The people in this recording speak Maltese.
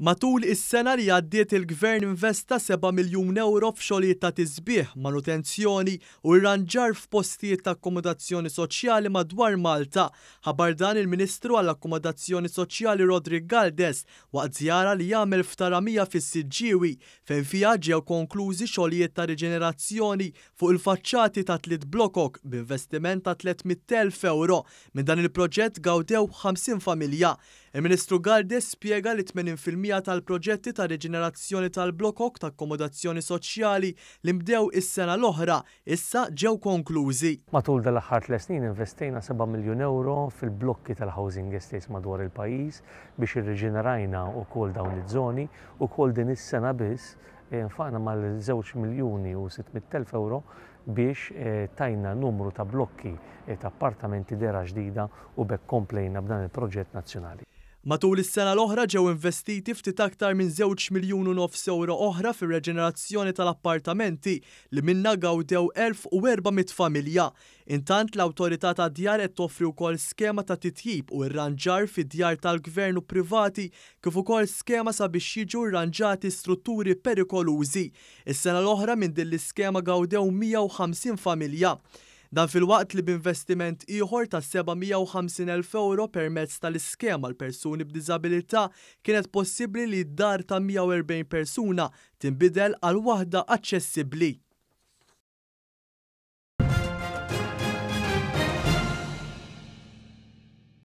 Matul is-sena li għaddiet il-Gvern investa 7 miljun euro f'xogħlijiet ta' tisbieħ, manutenzjoni u rranġar f'postijiet ta' akkomodazzjoni soċjali madwar Malta. Ħabar dan il-Ministru għall-Akkomodazzjoni Soċjali Rodri Galdes waqt żjara li jagħmel f'Taramija fis-Siġġiewi fejn fiha ġew konklużi xogħlijiet ta' riġenerazzjoni fuq il-faċċati ta' 3 blokok b'investiment ta' 300,000 euro. Minn dan il-proġett gawdew 50 familja. Il-Ministru Galdes spjega li 80% tal-proġetti ta' riġenerazzjoni tal-blokok ta' akkomodazzjoni soċjali li mbdew is-sena l-oħra issa ġew konklużi. Matul dal-aħħar 3 snin investejna 7 miljun euro fil-blokki tal-housing estates madwar il-pajjiż biex irriġenerajna wkoll dawn iż-żoni u wkoll din is-sena biss infaqna mal-2 miljuni u 600,000 euro biex tajna numru ta' blokki ta' appartamenti dera ġdida u bekk komplejna b'dan il-proġett nazzjonali. Matul is-sena l-oħra ġew investiti ftit aktar minn 2 miljun u nofs euro oħra fir-reġenerazzjoni tal-appartamenti li minna gawdew 1400 familja. Intant l-Awtorità tad-Djar qed toffri wkoll skema ta' titjib u rranġar fid-djar tal-Gvern u privati kif ukoll skema sabiex jiġu rranġati strutturi perikolużi. Is-sena l-oħra minn din l-iskema gawdew 150 familja. Dan fil-waqt li b'investiment ieħor ta' 750,000 euro permezz tal-iskema l-persuni b'diżabilità kienet possibbli li d-dar ta' 140 persuna tinbidel għal waħda aċċessibbli.